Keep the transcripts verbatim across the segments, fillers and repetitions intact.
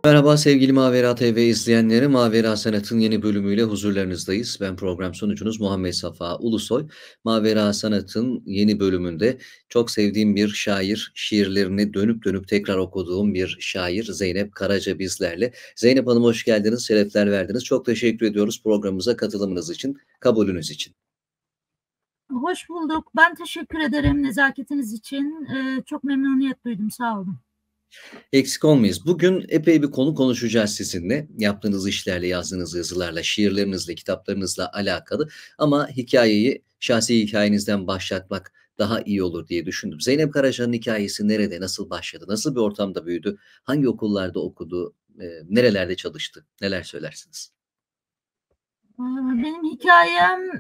Merhaba sevgili Mavera T V izleyenleri. Mavera Sanat'ın yeni bölümüyle huzurlarınızdayız. Ben program sunucunuz Muhammed Safa Ulusoy. Mavera Sanat'ın yeni bölümünde çok sevdiğim bir şair, şiirlerini dönüp dönüp tekrar okuduğum bir şair Zeynep Karaca bizlerle. Zeynep Hanım hoş geldiniz, şerefler verdiniz. Çok teşekkür ediyoruz programımıza katılımınız için, kabulünüz için. Hoş bulduk. Ben teşekkür ederim nezaketiniz için. Ee, çok memnuniyet duydum. Sağ olun. Eksik olmayız. Bugün epey bir konu konuşacağız sizinle. Yaptığınız işlerle, yazdığınız yazılarla, şiirlerinizle, kitaplarınızla alakalı. Ama hikayeyi şahsi hikayenizden başlatmak daha iyi olur diye düşündüm. Zeynep Karaca'nın hikayesi nerede, nasıl başladı, nasıl bir ortamda büyüdü, hangi okullarda okudu, e, nerelerde çalıştı, neler söylersiniz? Ee, benim hikayem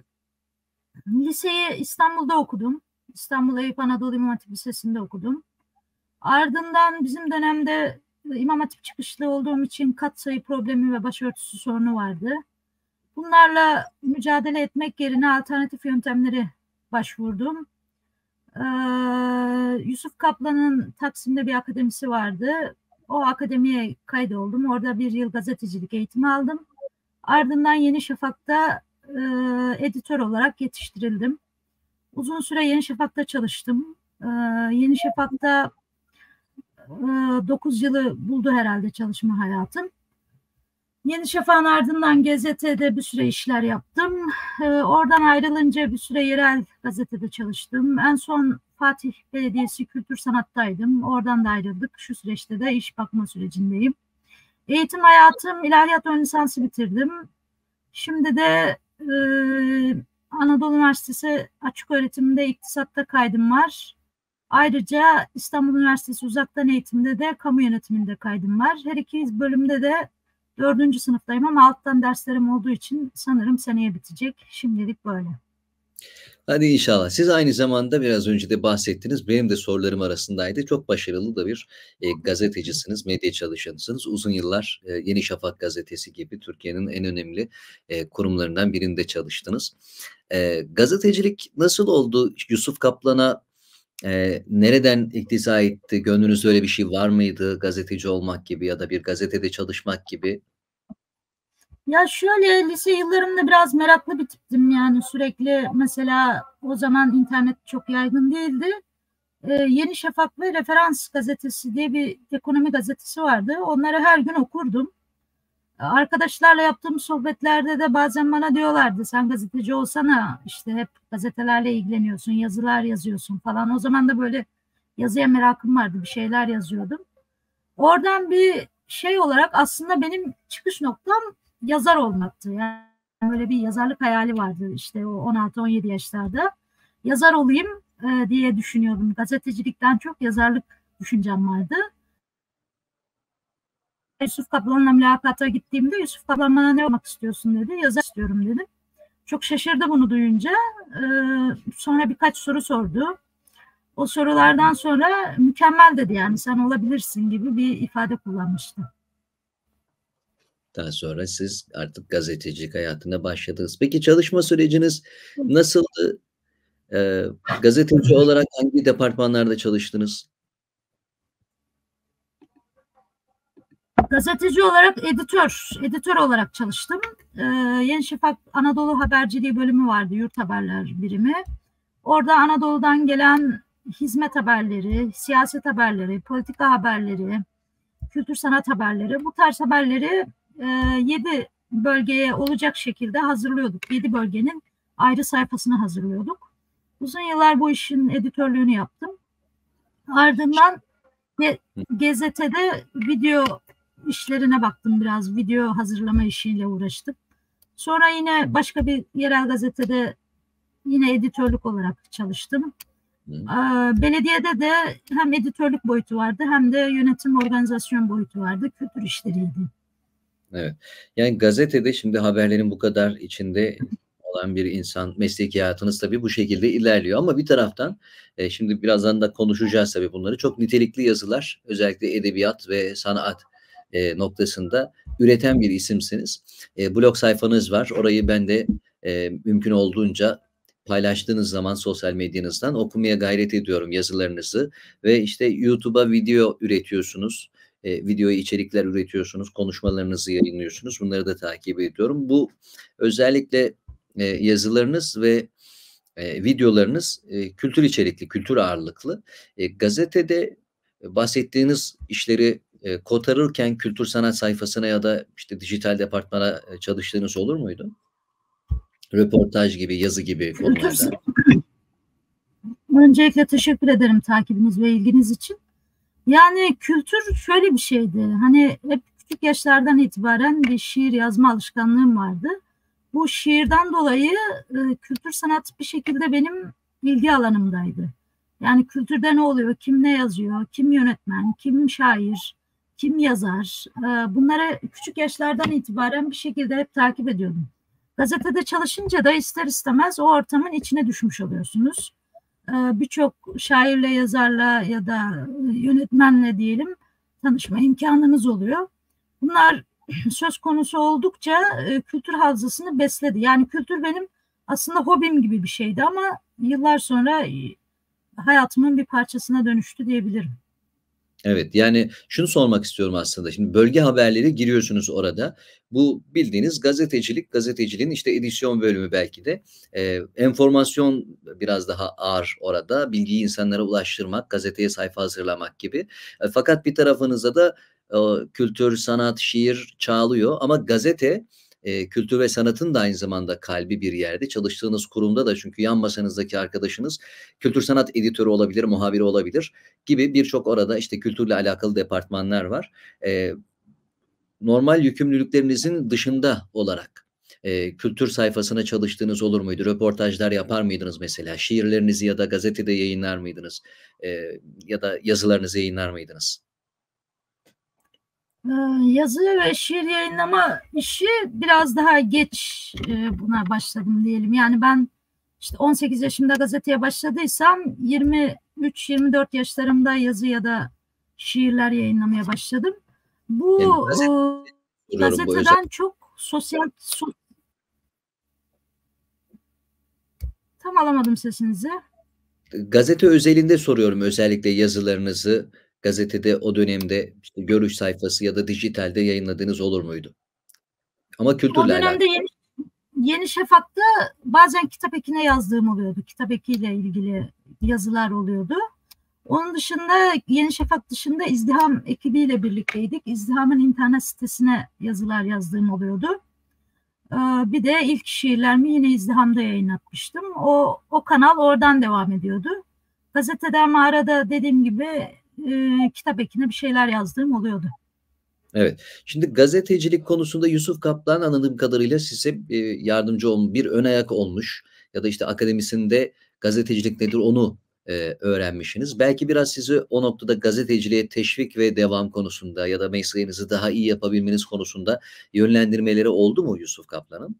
liseyi İstanbul'da okudum. İstanbul Eyüp Anadolu İmam Hatip Lisesi'nde okudum. Ardından bizim dönemde İmam Hatip çıkışlı olduğum için katsayı problemi ve başörtüsü sorunu vardı. Bunlarla mücadele etmek yerine alternatif yöntemlere başvurdum. Ee, Yusuf Kaplan'ın Taksim'de bir akademisi vardı. O akademiye kaydoldum. Orada bir yıl gazetecilik eğitimi aldım. Ardından Yeni Şafak'ta e, editör olarak yetiştirildim. Uzun süre Yeni Şafak'ta çalıştım. E, Yeni Şafak'ta e, dokuz yılı buldu herhalde çalışma hayatım. Yeni Şafak'ın ardından G Z T'de bir süre işler yaptım. E, oradan ayrılınca bir süre yerel gazetede çalıştım. En son Fatih Belediyesi Kültür Sanat'taydım. Oradan da ayrıldık. Şu süreçte de iş bakma sürecindeyim. Eğitim hayatım, ilahiyat ön lisansı bitirdim. Şimdi de e, Anadolu Üniversitesi açık öğretiminde iktisatta kaydım var. Ayrıca İstanbul Üniversitesi uzaktan eğitimde de kamu yönetiminde kaydım var. Her iki bölümde de dördüncü sınıftayım ama alttan derslerim olduğu için sanırım seneye bitecek. Şimdilik böyle. Hadi inşallah. Siz aynı zamanda biraz önce de bahsettiniz. Benim de sorularım arasındaydı. Çok başarılı da bir e, gazetecisiniz, medya çalışanısınız. Uzun yıllar e, Yeni Şafak gazetesi gibi Türkiye'nin en önemli e, kurumlarından birinde çalıştınız. E, gazetecilik nasıl oldu? Yusuf Kaplan'a e, nereden iktiza etti? Gönlünüzde öyle bir şey var mıydı? Gazeteci olmak gibi ya da bir gazetede çalışmak gibi. Ya şöyle lise yıllarımda biraz meraklı bir tiptim yani sürekli mesela o zaman internet çok yaygın değildi. Ee, Yeni Şafak ve Referans gazetesi diye bir ekonomi gazetesi vardı. Onları her gün okurdum. Arkadaşlarla yaptığım sohbetlerde de bazen bana diyorlardı sen gazeteci olsana işte hep gazetelerle ilgileniyorsun, yazılar yazıyorsun falan. O zaman da böyle yazıya merakım vardı, bir şeyler yazıyordum. Oradan bir şey olarak aslında benim çıkış noktam yazar olmaktı. Yani böyle bir yazarlık hayali vardı işte o on altı on yedi yaşlarda. Yazar olayım e, diye düşünüyordum. Gazetecilikten çok yazarlık düşüncem vardı. Yusuf Kaplan'la mülakata gittiğimde Yusuf Kaplan bana ne olmak istiyorsun dedi. Yazar istiyorum dedim. Çok şaşırdı bunu duyunca. Ee, sonra birkaç soru sordu. O sorulardan sonra mükemmel dedi yani sen olabilirsin gibi bir ifade kullanmıştı. Daha sonra siz artık gazetecilik hayatına başladınız. Peki çalışma süreciniz nasıldı? Ee, gazeteci olarak hangi departmanlarda çalıştınız? Gazeteci olarak editör, editör olarak çalıştım. Ee, Yeni Şafak Anadolu Haberciliği bölümü vardı, yurt haberler birimi. Orada Anadolu'dan gelen hizmet haberleri, siyaset haberleri, politika haberleri, kültür sanat haberleri, bu tarz haberleri e, yedi bölgeye olacak şekilde hazırlıyorduk. Yedi bölgenin ayrı sayfasını hazırlıyorduk. Uzun yıllar bu işin editörlüğünü yaptım. Ardından G Z T'de video işlerine baktım biraz. Video hazırlama işiyle uğraştım. Sonra yine başka bir yerel gazetede yine editörlük olarak çalıştım. Hı. Belediyede de hem editörlük boyutu vardı hem de yönetim organizasyon boyutu vardı. Kültür işleriydi. Evet. Yani gazetede şimdi haberlerin bu kadar içinde olan bir insan, mesleki hayatınız tabii bu şekilde ilerliyor. Ama bir taraftan e, şimdi birazdan da konuşacağız tabii bunları. Çok nitelikli yazılar, özellikle edebiyat ve sanat e, noktasında üreten bir isimsiniz. E, blog sayfanız var. Orayı ben de e, mümkün olduğunca paylaştığınız zaman sosyal medyanızdan okumaya gayret ediyorum yazılarınızı. Ve işte YouTube'a video üretiyorsunuz. e, video içerikler üretiyorsunuz, konuşmalarınızı yayınlıyorsunuz. Bunları da takip ediyorum. Bu özellikle e, yazılarınız ve e, videolarınız e, kültür içerikli, kültür ağırlıklı. E, gazetede bahsettiğiniz işleri e, kotarırken kültür sanat sayfasına ya da işte dijital departmana e, çalıştığınız olur muydu? Röportaj gibi, yazı gibi Kültür, konularda. öncelikle teşekkür ederim takibiniz ve ilginiz için. Yani kültür şöyle bir şeydi. Hani hep küçük yaşlardan itibaren bir şiir yazma alışkanlığım vardı. Bu şiirden dolayı e, kültür sanat bir şekilde benim ilgi alanımdaydı. Yani kültürde ne oluyor, kim ne yazıyor, kim yönetmen, kim şair, kim yazar. E, bunları küçük yaşlardan itibaren bir şekilde hep takip ediyordum. Gazetede çalışınca da ister istemez o ortamın içine düşmüş oluyorsunuz. E, Birçok şairle, yazarla ya da yönetmenle diyelim tanışma imkanınız oluyor. Bunlar söz konusu oldukça e, kültür hafızasını besledi. Yani kültür benim aslında hobim gibi bir şeydi ama yıllar sonra e, hayatımın bir parçasına dönüştü diyebilirim. Evet, yani şunu sormak istiyorum aslında. Şimdi bölge haberleri giriyorsunuz orada. Bu bildiğiniz gazetecilik, gazeteciliğin işte edisyon bölümü belki de. Ee, enformasyon biraz daha ağır orada. Bilgiyi insanlara ulaştırmak, gazeteye sayfa hazırlamak gibi. E, fakat bir tarafınızda da e, kültür, sanat, şiir çağlıyor. Ama gazete e, kültür ve sanatın da aynı zamanda kalbi bir yerde. Çalıştığınız kurumda da, çünkü yan masanızdaki arkadaşınız kültür sanat editörü olabilir, muhabiri olabilir gibi birçok orada işte kültürle alakalı departmanlar var. E, normal yükümlülüklerinizin dışında olarak e, kültür sayfasına çalıştığınız olur muydu? Röportajlar yapar mıydınız mesela? Şiirlerinizi ya da gazetede yayınlar mıydınız? E, ya da yazılarınızı yayınlar mıydınız? Yazı ve şiir yayınlama işi biraz daha geç e, buna başladım diyelim. Yani ben işte on sekiz yaşımda gazeteye başladıysam yirmi üç yirmi dört yaşlarımda yazı ya da şiirler yayınlamaya başladım. Bu Yani gazete, e, soruyorum bu özel. gazeteden çok sosyal so, tam alamadım sesinizi. Gazete özelinde soruyorum, özellikle yazılarınızı gazetede o dönemde işte görüş sayfası ya da dijitalde yayınladığınız olur muydu? Ama O kültürle dönemde alakalı. Yeni, Yeni Şafak'ta bazen kitap ekine yazdığım oluyordu. Kitap ekiyle ilgili yazılar oluyordu. Onun dışında Yeni Şafak dışında İzdiham ekibiyle birlikteydik. İzdiham'ın internet sitesine yazılar yazdığım oluyordu. Ee, bir de ilk şiirlerimi yine İzdiham'da yayınlatmıştım. O, o kanal oradan devam ediyordu. Gazeteden mağarada dediğim gibi e, kitap ekine bir şeyler yazdığım oluyordu. Evet. Şimdi gazetecilik konusunda Yusuf Kaplan anladığım kadarıyla size e, yardımcı olmuş, bir ön ayak olmuş ya da işte akademisinde gazetecilik nedir onu e, öğrenmişsiniz. Belki biraz sizi o noktada gazeteciliğe teşvik ve devam konusunda ya da mesleğinizi daha iyi yapabilmeniz konusunda yönlendirmeleri oldu mu Yusuf Kaplan'ın?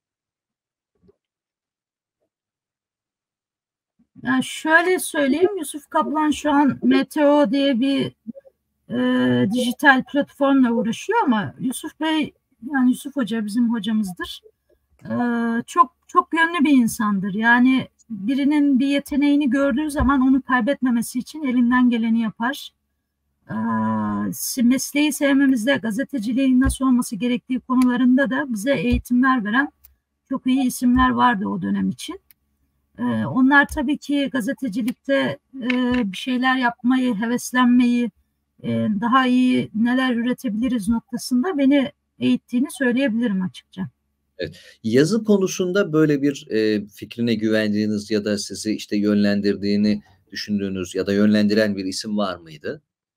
Yani şöyle söyleyeyim, Yusuf Kaplan şu an M T O diye bir e, dijital platformla uğraşıyor ama Yusuf Bey, yani Yusuf Hoca bizim hocamızdır. E, çok çok yönlü bir insandır. Yani birinin bir yeteneğini gördüğü zaman onu kaybetmemesi için elinden geleni yapar. E, mesleği sevmemizde, gazeteciliğin nasıl olması gerektiği konularında da bize eğitimler veren çok iyi isimler vardı o dönem için. E, onlar tabii ki gazetecilikte e, bir şeyler yapmayı, heveslenmeyi, daha iyi neler üretebiliriz noktasında beni eğittiğini söyleyebilirim açıkça. Evet. Yazı konusunda böyle bir e, fikrine güvendiğiniz ya da sizi işte yönlendirdiğini düşündüğünüz ya da yönlendiren bir isim var mıydı?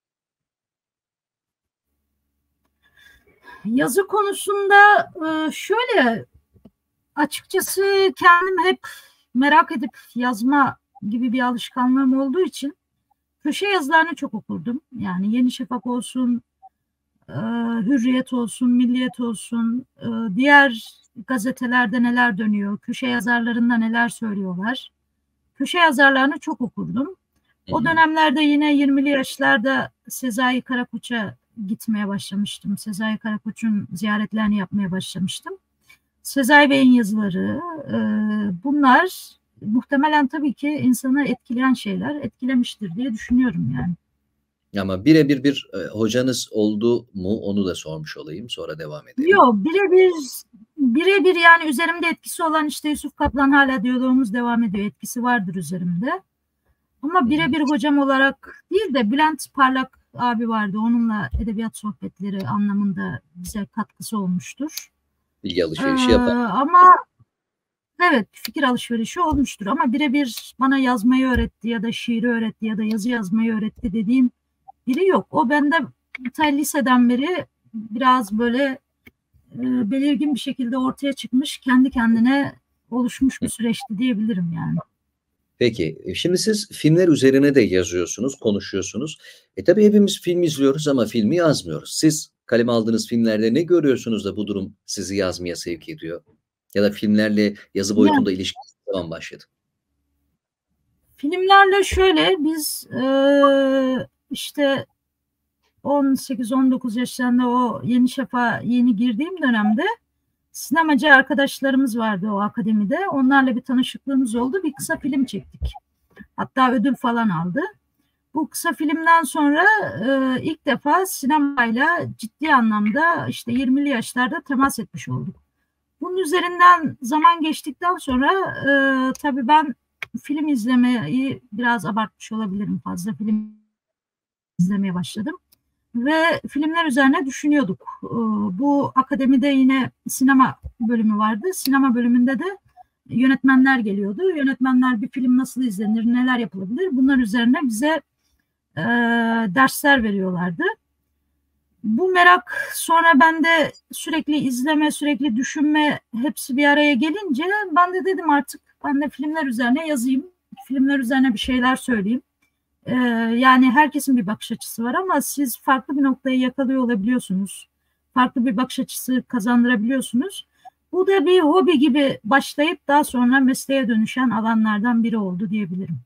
Yazı konusunda şöyle, açıkçası kendim hep merak edip yazma gibi bir alışkanlığım olduğu için köşe yazılarını çok okurdum. Yani Yeni Şafak olsun, Hürriyet olsun, Milliyet olsun, diğer gazetelerde neler dönüyor, köşe yazarlarında neler söylüyorlar. Köşe yazarlarını çok okurdum. O dönemlerde yine yirmili yaşlarda Sezai Karakoç'a gitmeye başlamıştım. Sezai Karakoç'un ziyaretlerini yapmaya başlamıştım. Sezai Bey'in yazıları, bunlar muhtemelen tabii ki insanı etkileyen şeyler, etkilemiştir diye düşünüyorum yani. Ama birebir bir, eee, hocanız oldu mu onu da sormuş olayım, sonra devam edelim. Yo, birebir birebir yani üzerimde etkisi olan, işte, Yusuf Kaplan hâlâ diyaloğumuz devam ediyor. Etkisi vardır üzerimde. Ama Hı hı. birebir hocam olarak değil de Bülent Parlak abi vardı. Onunla edebiyat sohbetleri anlamında bize katkısı olmuştur. Bilgi Eee, alışverişi yapan. ama evet, fikir alışverişi olmuştur ama birebir bana yazmayı öğretti ya da şiiri öğretti ya da yazı yazmayı öğretti dediğim biri yok. O bende ta liseden beri biraz böyle, eee, belirgin bir şekilde ortaya çıkmış, kendi kendine oluşmuş Hı. bir süreçti diyebilirim yani. Peki, eee, şimdi siz filmler üzerine de yazıyorsunuz, konuşuyorsunuz. E, tabii hepimiz film izliyoruz ama filmi yazmıyoruz. Siz kaleme aldığınız filmlerde ne görüyorsunuz da bu durum sizi yazmaya sevk ediyor? Ya da filmlerle yazı Ya boyutunda ilişkiniz ne zaman başladı? Filmlerle şöyle, biz, eee, işte on sekiz on dokuz yaşlarında o Yeni Şafak'a yeni girdiğim dönemde sinemacı arkadaşlarımız vardı o akademide. Onlarla bir tanışıklığımız oldu. Bir kısa film çektik. Hatta ödül falan aldı. Bu kısa filmden sonra, eee, ilk defa sinemayla ciddi anlamda, işte, yirmili yaşlarda temas etmiş olduk. Bunun üzerinden zaman geçtikten sonra, eee, tabii ben film izlemeyi biraz abartmış olabilirim. Fazla film izlemeye başladım ve filmler üzerine düşünüyorduk. Iıı, bu akademide yine sinema bölümü vardı. Sinema bölümünde de yönetmenler geliyordu. Yönetmenler bir film nasıl izlenir, neler yapılabilir? Bunlar üzerine bize, eee, dersler veriyorlardı. Bu merak sonra bende sürekli izleme, sürekli düşünme hepsi bir araya gelince ben de dedim artık ben de filmler üzerine yazayım. Filmler üzerine bir şeyler söyleyeyim. Eee, yani herkesin bir bakış açısı var ama siz farklı bir noktayı yakalıyor olabiliyorsunuz. Farklı bir bakış açısı kazandırabiliyorsunuz. Bu da bir hobi gibi başlayıp daha sonra mesleğe dönüşen alanlardan biri oldu diyebilirim.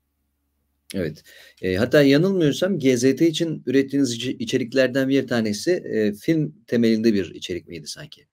Evet. Eee, hatta yanılmıyorsam G Z T için ürettiğiniz içi içeriklerden bir tanesi, eee, film temelinde bir içerik miydi sanki?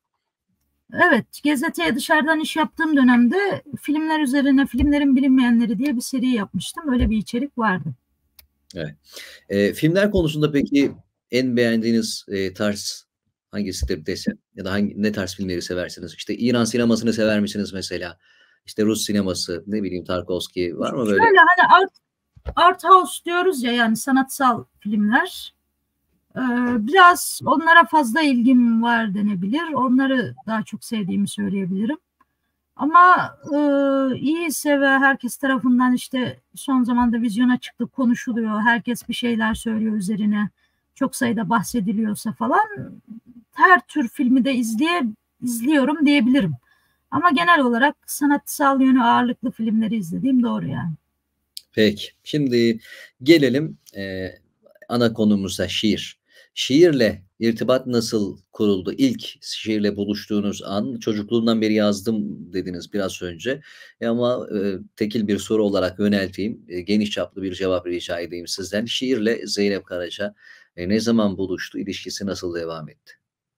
Evet, G Z T'ye dışarıdan iş yaptığım dönemde filmler üzerine "Filmlerin Bilinmeyenleri" diye bir seri yapmıştım. Öyle bir içerik vardı. Evet. Eee, filmler konusunda peki en beğendiğiniz, eee, tarz hangisidir desem ya da hangi ne tarz filmleri seversiniz? İşte İran sinemasını sever misiniz mesela? İşte Rus sineması, ne bileyim Tarkovski var mı böyle? Şöyle, hani, art art house diyoruz ya, yani sanatsal filmler. Eee, biraz onlara fazla ilgim var denebilir. Onları daha çok sevdiğimi söyleyebilirim. Ama, ııı, iyiyse ve herkes tarafından, işte, son zamanda vizyona çıktı, konuşuluyor, herkes bir şeyler söylüyor üzerine, çok sayıda bahsediliyorsa falan, her tür filmi de izleye izliyorum diyebilirim. Ama genel olarak sanatsal yönü ağırlıklı filmleri izlediğim doğru yani. Peki. Şimdi gelelim, eee, ana konumuza, şiir. Şiirle irtibat nasıl kuruldu? İlk şiirle buluştuğunuz an, "Çocukluğumdan beri yazdım." dediniz biraz önce. E, ama, eee, tekil bir soru olarak yönelteyim, eee, geniş çaplı bir cevap rica edeyim sizden. Şiirle Zeynep Karaca, eee, ne zaman buluştu? İlişkisi nasıl devam etti?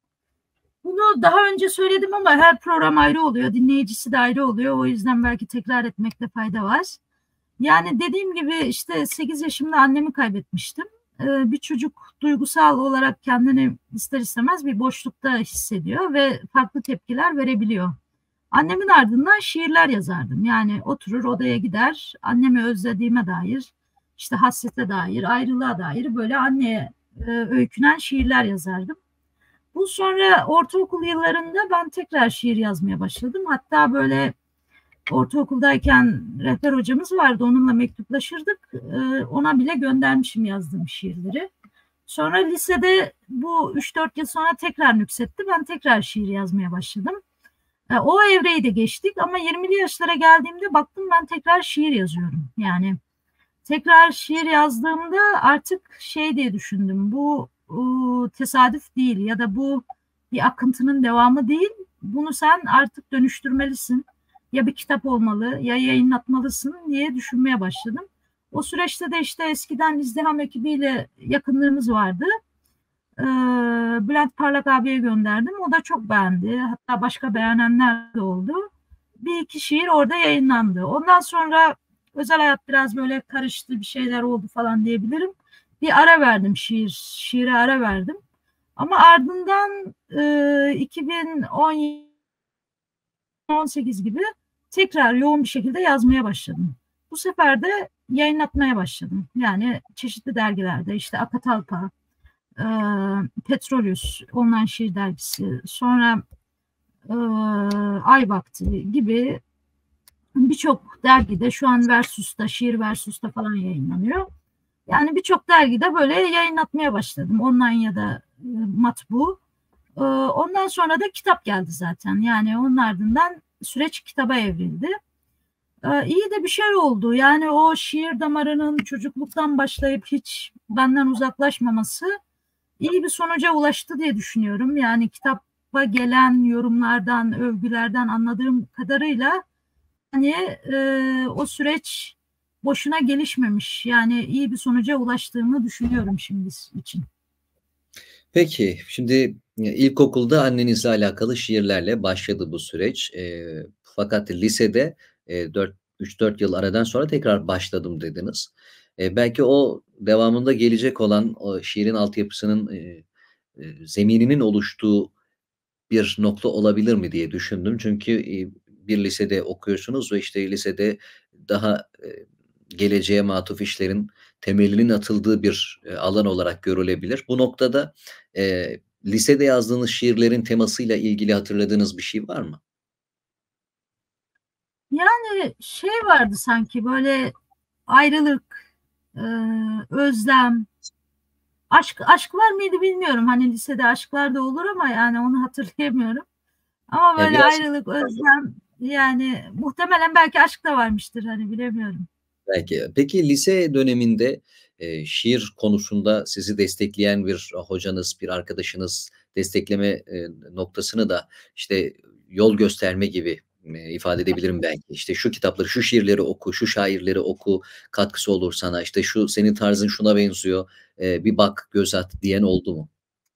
Bunu daha önce söyledim ama her program ayrı oluyor, dinleyicisi de ayrı oluyor. O yüzden belki tekrar etmekte fayda var. Yani, dediğim gibi, işte, sekiz yaşımda annemi kaybetmiştim. Eee, bir çocuk duygusal olarak kendini ister istemez bir boşlukta hissediyor ve farklı tepkiler verebiliyor. Annemin ardından şiirler yazardım. Yani, oturur odaya gider, annemi özlediğime dair, işte, hasrete dair, ayrılığa dair böyle anneye, eee, öykünen şiirler yazardım. Bu sonra ortaokul yıllarında ben tekrar şiir yazmaya başladım. Hatta böyle ortaokuldayken rehber hocamız vardı, onunla mektuplaşırdık. Eee, ona bile göndermişim yazdığım şiirleri. Sonra lisede bu üç dört yıl sonra tekrar nüksetti. Ben tekrar şiir yazmaya başladım. Eee, o evreyi de geçtik ama yirmili yaşlara geldiğimde baktım ben tekrar şiir yazıyorum. Yani tekrar şiir yazdığımda artık şey diye düşündüm, bu, uuu, tesadüf değil ya da bu bir akıntının devamı değil. Bunu sen artık dönüştürmelisin. Ya bir kitap olmalı ya yayınlatmalısın diye düşünmeye başladım. O süreçte de, işte, eskiden İzdiham ekibiyle yakınlığımız vardı. Eee, Bülent Parlak abiye gönderdim. O da çok beğendi. Hatta başka beğenenler de oldu. bir iki şiir orada yayınlandı. Ondan sonra özel hayat biraz böyle karıştı, bir şeyler oldu falan diyebilirim. bir ara verdim, şiir şiire ara verdim. Ama ardından e, iki bin on sekiz gibi tekrar yoğun bir şekilde yazmaya başladım. Bu sefer de yayınlatmaya başladım. Yani çeşitli dergilerde, işte Akatalpa, e, Petrolüs, Online Şiir Dergisi, sonra e, Ay Vakti gibi birçok dergide, şu an Versus'ta, Şiir Versus'ta falan yayınlanıyor. Yani birçok dergide böyle yayınlatmaya başladım. Online ya da e, matbu. E, ondan sonra da kitap geldi zaten. Yani onun ardından süreç kitaba evrildi. E, iyi de bir şey oldu. Yani o şiir damarının çocukluktan başlayıp hiç benden uzaklaşmaması iyi bir sonuca ulaştı diye düşünüyorum. Yani kitaba gelen yorumlardan, övgülerden anladığım kadarıyla hani e, o süreç boşuna gelişmemiş. Yani iyi bir sonuca ulaştığımı düşünüyorum şimdi için. Peki, şimdi ilkokulda annenizle alakalı şiirlerle başladı bu süreç. Eee, fakat lisede eee, dört üç dört yıl aradan sonra tekrar başladım dediniz. Eee, belki o devamında gelecek olan o şiirin altyapısının, eee, eee, zemininin oluştuğu bir nokta olabilir mi diye düşündüm. Çünkü, eee, bir lisede okuyorsunuz ve, işte, lisede daha, eee, geleceğe matuf işlerin temelinin atıldığı bir, eee, alan olarak görülebilir. Bu noktada, eee, lisede yazdığınız şiirlerin temasıyla ilgili hatırladığınız bir şey var mı? Yani şey vardı sanki böyle ayrılık, e, özlem, aşk aşk var mıydı bilmiyorum. Hani lisede aşklar da olur ama yani onu hatırlayamıyorum. Ama Ya, böyle biraz ayrılık, özlem, yani muhtemelen belki aşk da varmıştır, hani bilemiyorum. belki. Peki lise döneminde, eee, şiir konusunda sizi destekleyen bir hocanız, bir arkadaşınız destekleme, eee, noktasını da, işte, yol gösterme gibi, eee, ifade edebilirim belki. İşte, şu kitapları, şu şiirleri oku, şu şairleri oku, katkısı olur sana, işte, şu senin tarzın şuna benziyor, eee, bir bak, göz at diyen oldu mu?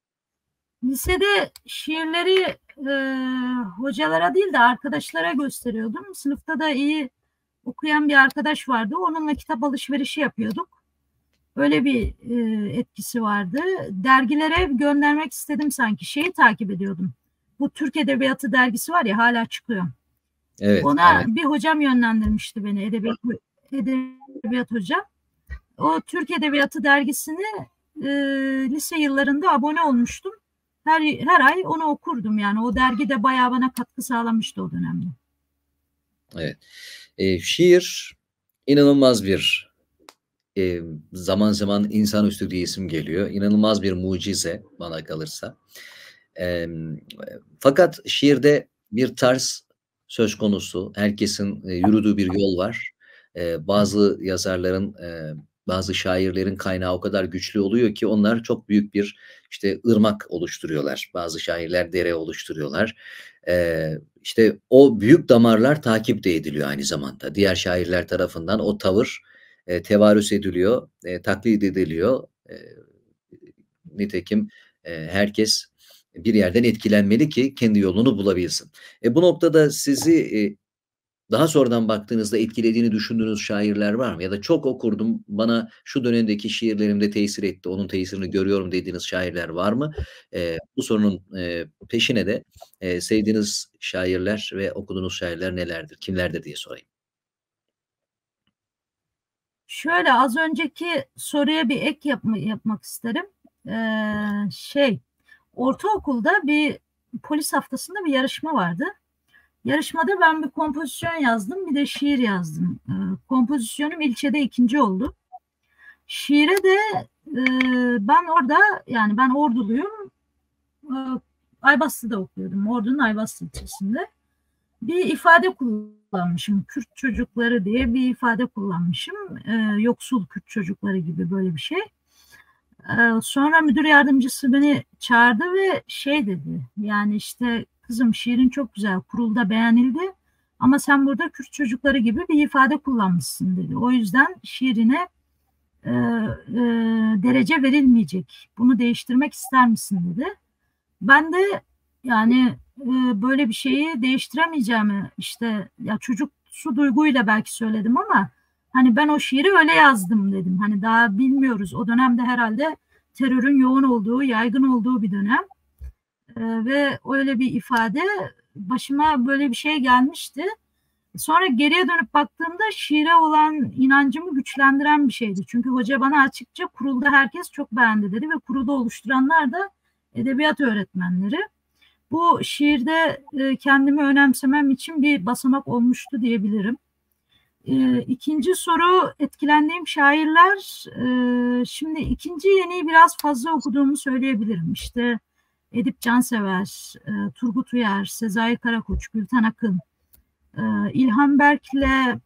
Lisede şiirleri e, hocalara değil de arkadaşlara gösteriyordum. Sınıfta da iyi okuyan bir arkadaş vardı. Onunla kitap alışverişi yapıyorduk. Öyle bir e, etkisi vardı. Dergilere göndermek istedim sanki. Şeyi takip ediyordum. Bu Türk Edebiyatı dergisi var ya, hala çıkıyor. Evet, Ona aynen. bir hocam yönlendirmişti beni, edebiyat, edebiyat hocam. O Türk Edebiyatı dergisine e, lise yıllarında abone olmuştum. Her, her ay onu okurdum yani. O dergi de bayağı bana katkı sağlamıştı o dönemde. Evet. Eee, şiir inanılmaz bir, eee, zaman zaman insanüstü diyesim geliyor. İnanılmaz bir mucize bana kalırsa. Emm, fakat şiirde bir tarz söz konusu. Herkesin, eee, yürüdüğü bir yol var. Eee, bazı yazarların, eee, bazı şairlerin kaynağı o kadar güçlü oluyor ki onlar çok büyük bir, işte, ırmak oluşturuyorlar. Bazı şairler dere oluşturuyorlar. Eee, işte, o büyük damarlar takip de ediliyor aynı zamanda. Diğer şairler tarafından o tavır, eee, tevarüs ediliyor, eee, taklit ediliyor. Eee, nitekim, eee, herkes bir yerden etkilenmeli ki kendi yolunu bulabilsin. E, bu noktada sizi, eee, daha sonradan baktığınızda etkilediğini düşündüğünüz şairler var mı? Ya da çok okurdum, bana şu dönemdeki şiirlerimde tesir etti, onun tesirini görüyorum dediğiniz şairler var mı? Eee, bu sorunun, eee, peşine de, eee, sevdiğiniz şairler ve okuduğunuz şairler nelerdir, kimlerdir diye sorayım. Şöyle, az önceki soruya bir ek yapma, yapmak isterim. Ee, şey, ortaokulda bir polis haftasında bir yarışma vardı. Yarışmada ben bir kompozisyon yazdım, bir de şiir yazdım. Ee, kompozisyonum ilçede ikinci oldu. Şiire de e, ben orada, yani ben Orduluyum. E, Aybastı'da okuyordum. Ordu'nun Aybastı ilçesinde. Bir ifade kullanmışım. Kürt çocukları diye bir ifade kullanmışım. E, yoksul Kürt çocukları gibi böyle bir şey. E, sonra müdür yardımcısı beni çağırdı ve şey dedi. Yani işte kızım, şiirin çok güzel, kurulda beğenildi. Ama sen burada Kürt çocukları gibi bir ifade kullanmışsın dedi. O yüzden şiirine e, e, derece verilmeyecek. Bunu değiştirmek ister misin dedi. Ben de yani e, böyle bir şeyi değiştiremeyeceğimi, işte ya çocuksu duyguyla belki söyledim ama Hani ben o şiiri öyle yazdım dedim. Hani daha bilmiyoruz. O dönemde herhalde terörün yoğun olduğu, yaygın olduğu bir dönem. Ee, ve öyle bir ifade, başıma böyle bir şey gelmişti. Sonra geriye dönüp baktığımda şiire olan inancımı güçlendiren bir şeydi. Çünkü hoca bana açıkça kurulda herkes çok beğendi dedi ve kurulda oluşturanlar da edebiyat öğretmenleri. Bu şiirde e, kendimi önemsemem için bir basamak olmuştu diyebilirim. E, ikinci soru, etkilendiğim şairler. E, şimdi ikinci yeniyi biraz fazla okuduğumu söyleyebilirim. İşte Edip Cansever, e, Turgut Uyar, Sezai Karakoç, Gülten Akın, e, İlhan Berk'le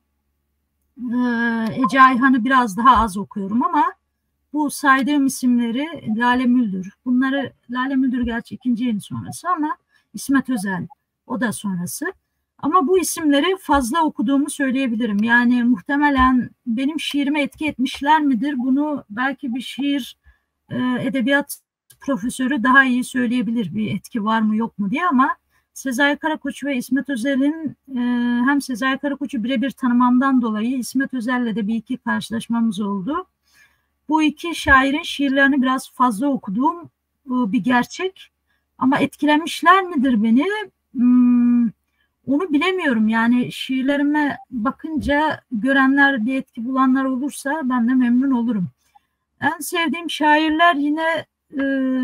e, Ece Ayhan'ı biraz daha az okuyorum ama bu saydığım isimleri, Lale Müldür, bunları, Lale Müldür gerçi ikinci yeni sonrası ama İsmet Özel, o da sonrası. Ama bu isimleri fazla okuduğumu söyleyebilirim. Yani muhtemelen benim şiirime etki etmişler midir? Bunu belki bir şiir e, edebiyat profesörü daha iyi söyleyebilir, bir etki var mı yok mu diye, ama Sezai Karakoç ve İsmet Özel'in e, hem Sezai Karakoç'u birebir tanımamdan dolayı İsmet Özel'le de bir iki karşılaşmamız oldu. Bu iki şairin şiirlerini biraz fazla okuduğum e, bir gerçek. Ama etkilemişler midir beni? Hmm, onu bilemiyorum. Yani şiirlerime bakınca görenler, bir etki bulanlar olursa ben de memnun olurum. En sevdiğim şairler yine e,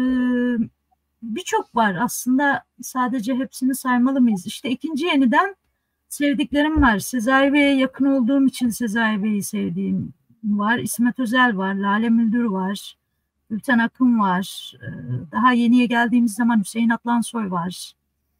birçok var. Aslında sadece hepsini saymalı mıyız? İşte ikinci yeniden sevdiklerim var. Sezai Bey'e yakın olduğum için Sezai Bey'i sevdiğim var. İsmet Özel var. Lale Müldür var. Gülten Akın var. Daha yeniye geldiğimiz zaman Hüseyin Atlansoy var.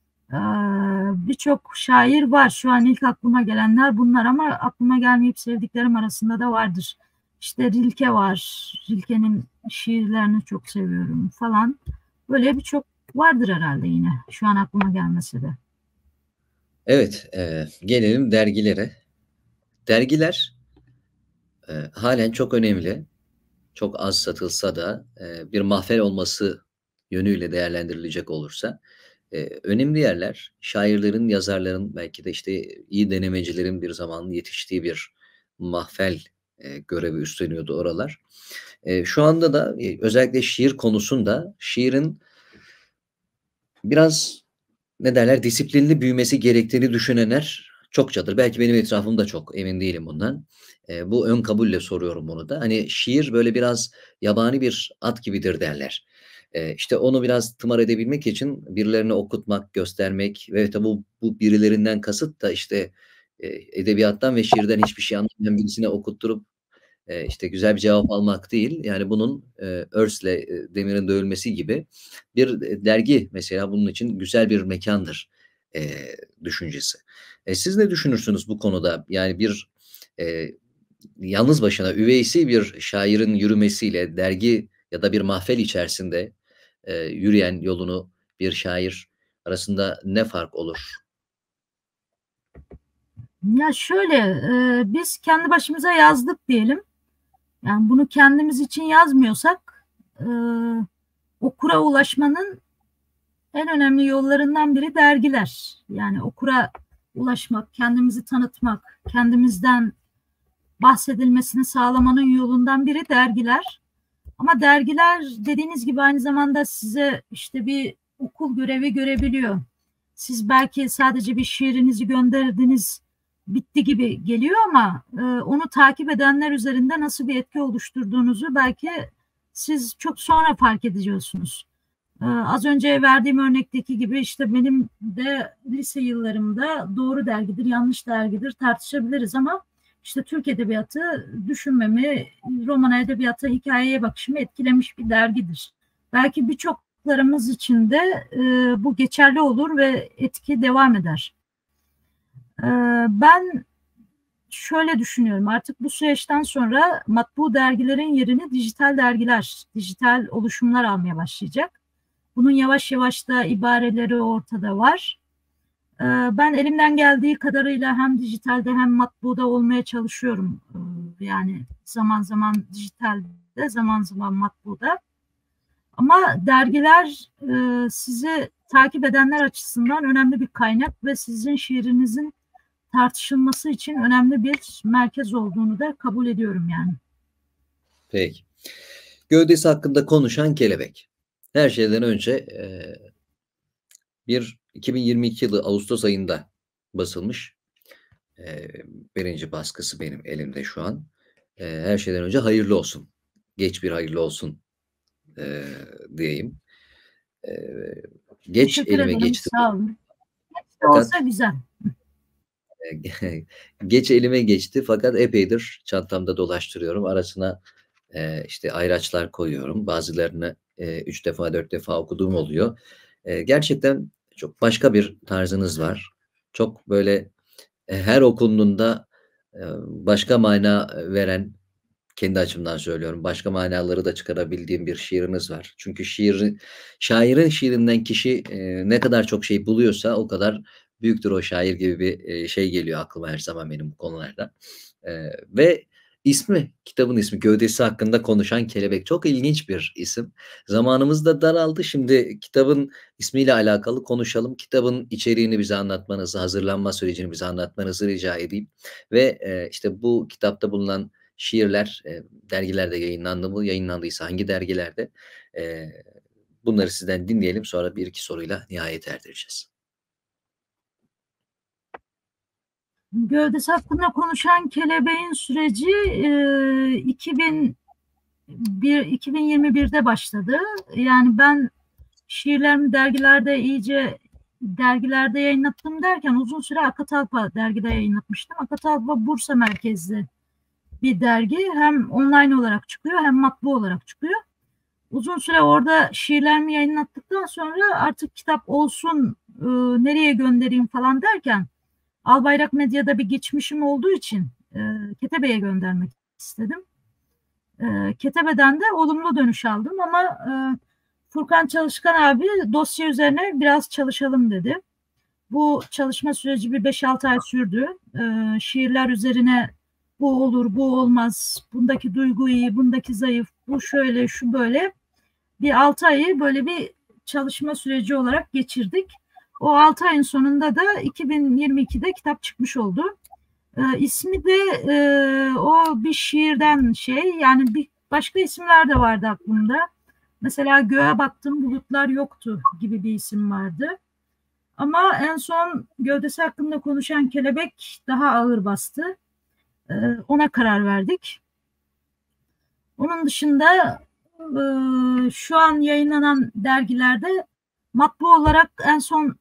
Birçok şair var. Şu an ilk aklıma gelenler bunlar ama aklıma gelmeyip sevdiklerim arasında da vardır. İşte Rilke var. Rilke'nin şiirlerini çok seviyorum falan. Böyle birçok vardır herhalde yine. Şu an aklıma gelmese de. Evet, e, gelelim dergilere. Dergiler e, halen çok önemli. Çok az satılsa da e, bir mahfel olması yönüyle değerlendirilecek olursa e, önemli yerler. Şairlerin, yazarların, belki de işte iyi denemecilerin bir zaman yetiştiği bir mahfel e, görevi üstleniyordu oralar. E, şu anda da e, özellikle şiir konusunda şiirin biraz ne derler disiplinli büyümesi gerektiğini düşünenler çokçadır. Belki benim etrafımda çok, emin değilim bundan. E, bu ön kabulle soruyorum bunu da. Hani şiir böyle biraz yabani bir at gibidir derler. E, işte onu biraz tımar edebilmek için birilerine okutmak, göstermek ve tabi bu, bu birilerinden kasıt da işte e, edebiyattan ve şiirden hiçbir şey anlamayan birisine okutturup e, işte güzel bir cevap almak değil. Yani bunun e, örsle e, demirin dövülmesi gibi bir e, dergi mesela bunun için güzel bir mekandır e, düşüncesi. E, siz ne düşünürsünüz bu konuda? Yani bir e, yalnız başına üveysi bir şairin yürümesiyle dergi ya da bir mahfel içerisinde e, yürüyen yolunu bir şair arasında ne fark olur? Ya şöyle, e, biz kendi başımıza yazdık diyelim. Yani bunu kendimiz için yazmıyorsak e, okura ulaşmanın en önemli yollarından biri dergiler. Yani okura ulaşmak, kendimizi tanıtmak, kendimizden bahsedilmesini sağlamanın yolundan biri dergiler. Ama dergiler dediğiniz gibi aynı zamanda size işte bir okul görevi görebiliyor. Siz belki sadece bir şiirinizi gönderdiniz, bitti gibi geliyor ama e, onu takip edenler üzerinde nasıl bir etki oluşturduğunuzu belki siz çok sonra fark ediyorsunuz. E, az önce verdiğim örnekteki gibi işte benim de lise yıllarımda doğru dergidir, yanlış dergidir tartışabiliriz ama işte Türk Edebiyatı düşünmemi, roman edebiyata, hikayeye bakışımı etkilemiş bir dergidir. Belki birçoklarımız için de e, bu geçerli olur ve etki devam eder. E, ben şöyle düşünüyorum, artık bu süreçten sonra matbu dergilerin yerini dijital dergiler, dijital oluşumlar almaya başlayacak. Bunun yavaş yavaş da ibareleri ortada var. Ben elimden geldiği kadarıyla hem dijitalde hem matbuda olmaya çalışıyorum. Yani zaman zaman dijitalde, zaman zaman matbuda. Ama dergiler sizi takip edenler açısından önemli bir kaynak ve sizin şiirinizin tartışılması için önemli bir merkez olduğunu da kabul ediyorum yani. Peki. Gövdesi hakkında konuşan kelebek. Her şeyden önce e, bir iki bin yirmi iki yılı Ağustos ayında basılmış. E, birinci baskısı benim elimde şu an. E, her şeyden önce hayırlı olsun. Geç bir hayırlı olsun e, diyeyim. E, geç Teşekkür elime ederim. geçti. Sağ olun. Geç de olsa Fakat güzel. geç elime geçti fakat epeydir çantamda dolaştırıyorum. Arasına e, işte ayraçlar koyuyorum. Bazılarını e, üç defa dört defa okuduğum oluyor. E, gerçekten çok başka bir tarzınız var. Çok böyle e, her okunduğunda e, başka mana veren, kendi açımdan söylüyorum, başka manaları da çıkarabildiğim bir şiiriniz var. Çünkü şiir, şairin şiirinden kişi e, ne kadar çok şey buluyorsa o kadar büyüktür o şair gibi bir e, şey geliyor aklıma her zaman benim bu konularda. E, ve ismi, kitabın ismi Gövdesi Hakkında Konuşan Kelebek çok ilginç bir isim. Zamanımız da daraldı. Şimdi kitabın ismiyle alakalı konuşalım. Kitabın içeriğini bize anlatmanızı, hazırlanma sürecini bize anlatmanızı rica edeyim. Ve e, işte bu kitapta bulunan şiirler e, dergilerde yayınlandı mı? Yayınlandıysa hangi dergilerde? E, bunları sizden dinleyelim. Sonra bir iki soruyla nihayet erdireceğiz. Gövdesi hakkında konuşan kelebeğin süreci e, iki bin bir iki bin yirmi birde başladı. Yani ben şiirlerimi dergilerde iyice dergilerde yayınlattım derken uzun süre Akatalpa dergide yayınlatmıştım. Akatalpa Bursa merkezli bir dergi. Hem online olarak çıkıyor hem matbu olarak çıkıyor. Uzun süre orada şiirlerimi yayınlattıktan sonra artık kitap olsun e, nereye göndereyim falan derken Albayrak Medya'da bir geçmişim olduğu için e, Ketebe'ye göndermek istedim. E, Ketebe'den de olumlu dönüş aldım ama e, Furkan Çalışkan abi dosya üzerine biraz çalışalım dedi. Bu çalışma süreci bir beş altı ay sürdü. E, şiirler üzerine bu olur, bu olmaz, bundaki duygu iyi, bundaki zayıf, bu şöyle, şu böyle. Bir altı ayı böyle bir çalışma süreci olarak geçirdik. O altı ayın sonunda da iki bin yirmi ikide kitap çıkmış oldu. E, ismi de e, o bir şiirden şey, yani bir başka isimler de vardı aklımda. Mesela Göğe Baktım Bulutlar Yoktu gibi bir isim vardı. Ama en son Gövdesi Hakkında Konuşan Kelebek daha ağır bastı. E, ona karar verdik. Onun dışında e, şu an yayınlanan dergilerde matbu olarak en son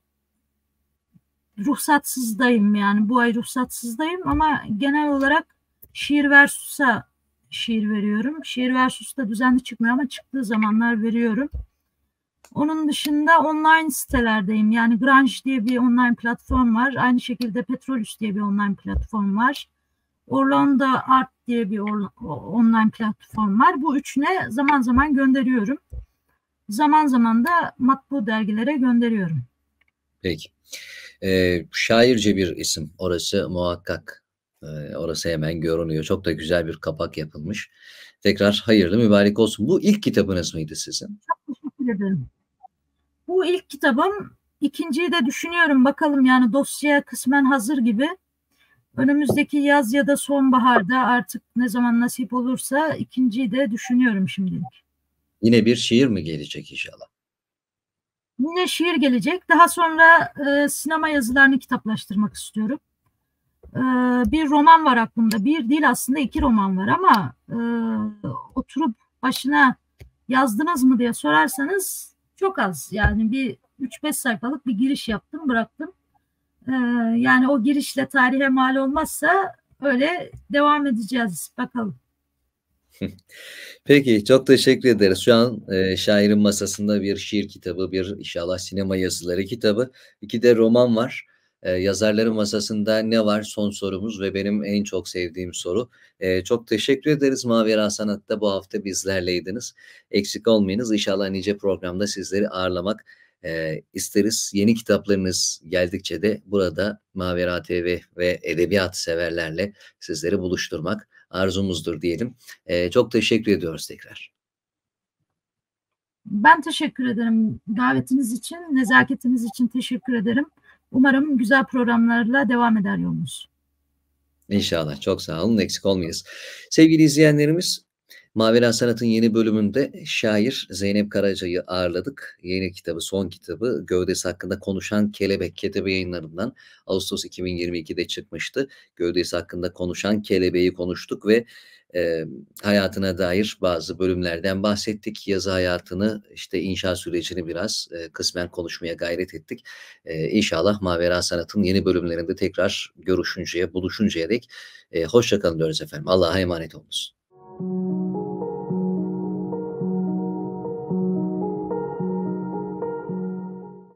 ruhsatsızdayım, yani bu ay ruhsatsızdayım ama genel olarak Şiir Versus'a şiir veriyorum. Şiir Versus'ta düzenli çıkmıyor ama çıktığı zamanlar veriyorum. Onun dışında online sitelerdeyim. Yani Grange diye bir online platform var. Aynı şekilde Petrolüs diye bir online platform var. Orlando Art diye bir online platform var. Bu üçüne zaman zaman gönderiyorum. Zaman zaman da matbu dergilere gönderiyorum. Peki. Ee, şairce bir isim. Orası muhakkak. Ee, orası hemen görünüyor. Çok da güzel bir kapak yapılmış. Tekrar hayırlı mübarek olsun. Bu ilk kitabınız mıydı sizin? Çok teşekkür ederim. Bu ilk kitabım. İkinciyi de düşünüyorum. Bakalım, yani dosya kısmen hazır gibi. Önümüzdeki yaz ya da sonbaharda artık ne zaman nasip olursa ikinciyi de düşünüyorum şimdilik. Yine bir şiir mi gelecek inşallah? Yine şiir gelecek. Daha sonra e, sinema yazılarını kitaplaştırmak istiyorum. E, bir roman var aklımda. Bir değil, aslında iki roman var ama e, oturup başına yazdınız mı diye sorarsanız çok az. Yani bir üç beş sayfalık bir giriş yaptım, bıraktım. E, yani o girişle tarihe mal olmazsa öyle devam edeceğiz. Bakalım. Peki, çok teşekkür ederiz. Şu an e, şairin masasında bir şiir kitabı, bir inşallah sinema yazıları kitabı, iki de roman var. E, yazarların masasında ne var? Son sorumuz ve benim en çok sevdiğim soru. E, çok teşekkür ederiz. Mavera Sanat'ta bu hafta bizlerleydiniz. Eksik olmayınız. İnşallah nice programda sizleri ağırlamak e, isteriz. Yeni kitaplarınız geldikçe de burada Mavera T V ve edebiyat severlerle sizleri buluşturmak arzumuzdur diyelim. Ee, çok teşekkür ediyoruz tekrar. Ben teşekkür ederim davetiniz için, nezaketiniz için teşekkür ederim. Umarım güzel programlarla devam eder yolunuz. İnşallah. Çok sağ olun. Eksik olmayız. Sevgili izleyenlerimiz, Mavera Sanat'ın yeni bölümünde şair Zeynep Karaca'yı ağırladık. Yeni kitabı, son kitabı Gövdesi Hakkında Konuşan Kelebek Ketabe Yayınları'ndan Ağustos iki bin yirmi ikide çıkmıştı. Gövdesi Hakkında Konuşan Kelebeği konuştuk ve e, hayatına dair bazı bölümlerden bahsettik. Yazı hayatını, işte inşa sürecini biraz e, kısmen konuşmaya gayret ettik. E, İnşallah Mavera Sanat'ın yeni bölümlerinde tekrar görüşünceye, buluşuncaya dek e, hoşça kalın diyoruz efendim. Allah'a emanet olunuz.